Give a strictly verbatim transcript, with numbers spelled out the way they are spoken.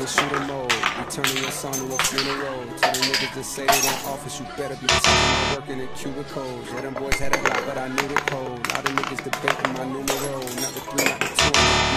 a shooter mode. You turning your son to a funeral. Tell them niggas to say they want office, you better be talking working in cubicles. Yeah, them boys had a lot, but I knew the code. A lot of niggas debating my numero. Not the three, not the two.